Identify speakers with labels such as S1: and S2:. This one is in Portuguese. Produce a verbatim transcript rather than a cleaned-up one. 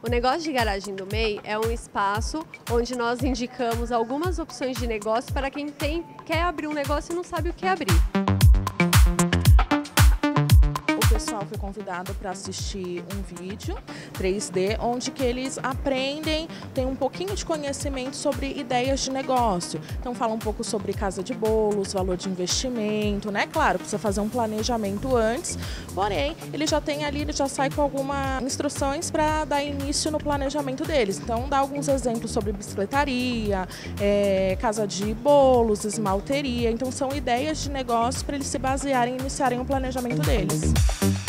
S1: O negócio de garagem do M E I é um espaço onde nós indicamos algumas opções de negócio para quem tem, quer abrir um negócio e não sabe o que abrir.
S2: O pessoal foi convidado para assistir um vídeo três D, onde que eles aprendem, tem um pouquinho de conhecimento sobre ideias de negócio. Então fala um pouco sobre casa de bolos, valor de investimento, né? Claro, precisa fazer um planejamento antes, porém, ele já tem ali, ele já sai com algumas instruções para dar início no planejamento deles. Então dá alguns exemplos sobre bicicletaria, é, casa de bolos, esmalteria. Então são ideias de negócio para eles se basearem e iniciarem o planejamento deles.